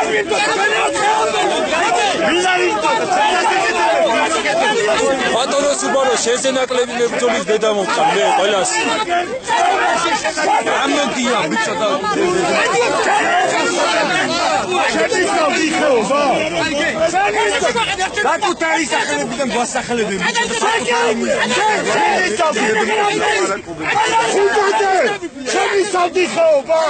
ბატონო სუბარო შეზენაკლები მებრძოლის დედა მოყავ მე ყველას ამოდია ბიჭო და საკუთარი სახელებიდან გვასახელებენ ჩემი სავდიხეობა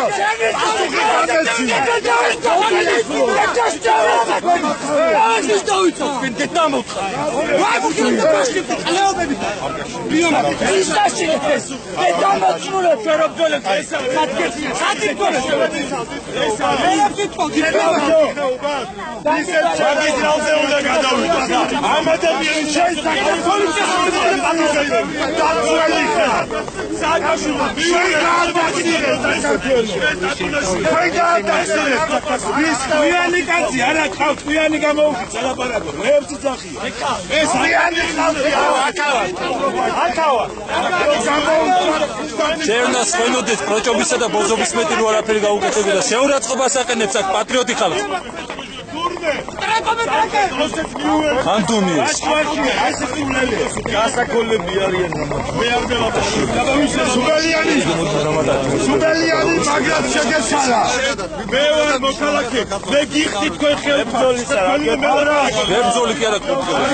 შენას ხენოდეს პროჭობისა და ბოზობის მეტი რო არაფერი გაუკეთებია შეურაცხყოფას აყენებს აქ პატრიოტი ხალხი ანდუმის გასაკოლები არიან მე არ მელაპარაკე სუბელიანი მაგრამ შეგეცალა მე ვარ მოქალაქე მე გიხდი თქვენ ხელბრძოლისა ბრძოლი კი არა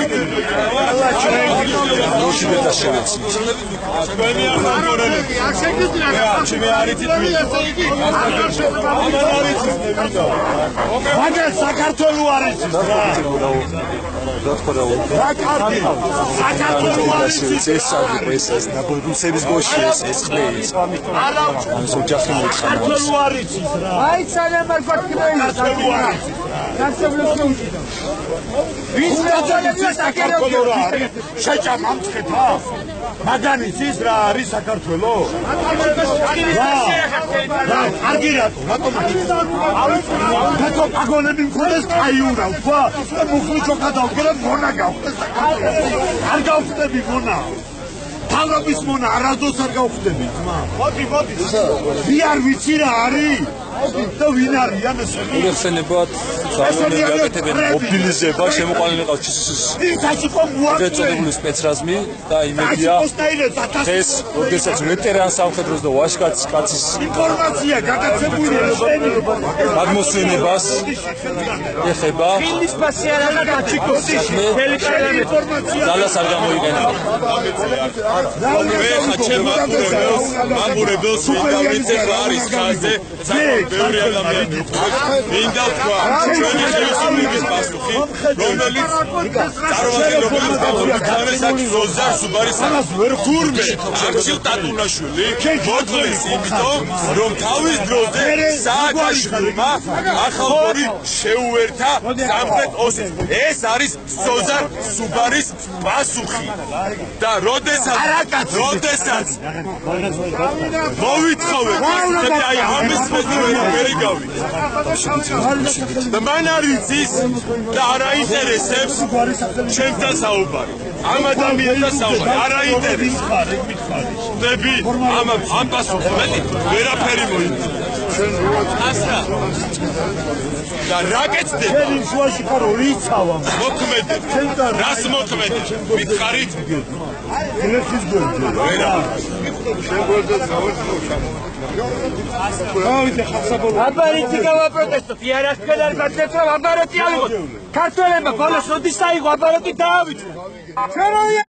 როში და შევეცი თქვენი აღმორონები არ შეგიძლია ჩემი არიცით მაგალ საქართველო არის მაგანის ის რა არის საქართველო? კარგი რატო? რატომ აგონები მქონდეს კაიურა თქვა? მუხლი ჩოქა დავკერა მონა გავხდეს არ გავხდები მონა თავრობის მონა არასდროს არ გავხდები ძმა მოდი ვი არ ვიცი რა არის და ვინ არიან ეს ეხსენებათ ძალიანები გაკეთებენ მობილიზება შემოყვანილი ყავს რეწოდებული სპეცრაზმი და იმედია ეს როდესაც ვეტერან სამხედროს და ვაჟკაცის კაცის ინფორმაცია გაგაცებულია გადმოსვენებას ეხება ძალას არ გამოიყენება მე ხაჩემ მამურებელს ვიდავით ახლა არის ხაზზე ბევრი ადამიანი მინდა თქვა ჩვენი ხელისუფლების პასუხი რომელიც წარმოადგენს ზოზარ სუბარის თურმე არჩილ ტატუნაშვილი მოთხოვს იმიტომ რომ თავის დროზე სააკაშვილმა ახალგორი შეუერთა სამხრეთ ოსეთს ეს არის ზოზარ სუბარის პასუხი და როდესაც მოვითხოვეთ აი ამის და მან არის ის და არ აინტერესებს ჩემთან საუბარი ამ ადამიანთან საუბარი არ აინტერესებს ამ პასუხს მეტი ვერაფერი მოიწია ასა და რაკეთდე შენ შუაში ხარ რიცავა მოქმედე რას მოქმედე მითხარით გლეხის გვერდზე აბარიტი გავაპროტესტო ფიარასკენ არ გაცეცვა აბარიტი ალიღოთ ქართველებმა ბოლოს როდის აიღო აბარიტი დაავიწყო